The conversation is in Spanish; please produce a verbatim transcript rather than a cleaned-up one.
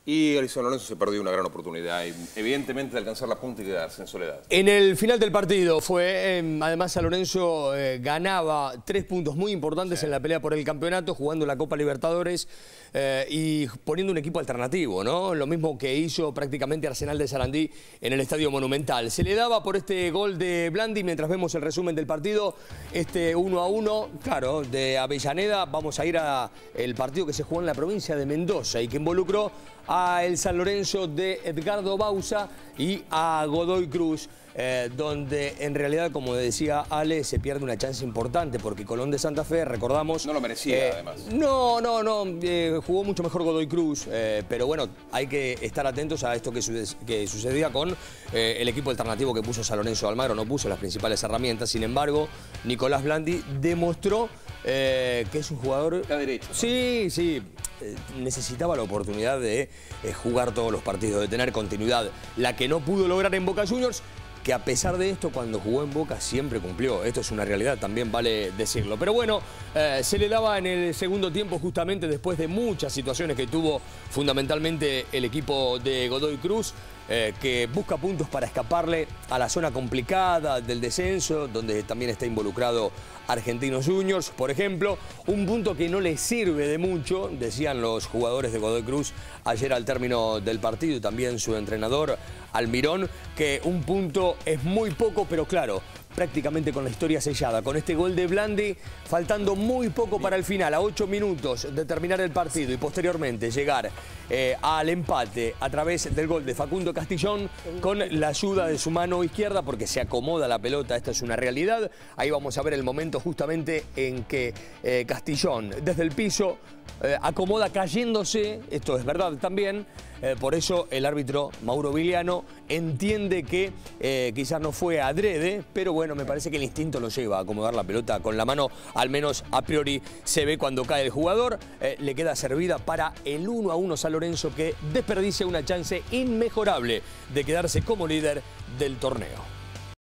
Y el San Lorenzo se perdió una gran oportunidad, y evidentemente de alcanzar la punta y quedarse en soledad. En el final del partido fue, eh, además San Lorenzo eh, ganaba tres puntos muy importantes sí. en la pelea por el campeonato, jugando la Copa Libertadores eh, y poniendo un equipo alternativo, ¿no? Lo mismo que hizo prácticamente Arsenal de Sarandí en el Estadio Monumental. Se le daba por este gol de Blandi, mientras vemos el resumen del partido, este uno a uno, claro, de Avellaneda. Vamos a ir al partido que se jugó en la provincia de Mendoza y que involucró a el San Lorenzo de Edgardo Bauza y a Godoy Cruz, eh, donde en realidad, como decía Ale, se pierde una chance importante porque Colón de Santa Fe, recordamos... No lo merecía, eh, además. No, no, no, eh, jugó mucho mejor Godoy Cruz, eh, pero bueno, hay que estar atentos a esto que, su que sucedía con eh, el equipo alternativo que puso San Lorenzo de Almagro. No puso las principales herramientas, sin embargo, Nicolás Blandi demostró eh, que es un jugador... La derecha. Sí, sí. Necesitaba la oportunidad de eh, jugar todos los partidos, de tener continuidad, la que no pudo lograr en Boca Juniors, que a pesar de esto, cuando jugó en Boca siempre cumplió. Esto es una realidad, también vale decirlo. Pero bueno, eh, se le daba en el segundo tiempo, justamente después de muchas situaciones que tuvo fundamentalmente el equipo de Godoy Cruz, eh, que busca puntos para escaparle a la zona complicada del descenso, donde también está involucrado Argentinos Juniors, por ejemplo. Un punto que no le sirve de mucho, decían los jugadores de Godoy Cruz ayer al término del partido, y también su entrenador Almirón, que un punto es muy poco, pero claro, prácticamente con la historia sellada, con este gol de Blandi, faltando muy poco para el final, a ocho minutos de terminar el partido y posteriormente llegar eh, al empate a través del gol de Facundo Castillón, con la ayuda de su mano izquierda, porque se acomoda la pelota, esta es una realidad. Ahí vamos a ver el momento justamente en que eh, Castillón, desde el piso, eh, acomoda cayéndose, esto es verdad también. Eh, por eso el árbitro Mauro Viliano entiende que eh, quizás no fue adrede, pero bueno, me parece que el instinto lo lleva a acomodar la pelota con la mano, al menos a priori se ve cuando cae el jugador. Eh, le queda servida para el uno a uno San Lorenzo, que desperdicia una chance inmejorable de quedarse como líder del torneo.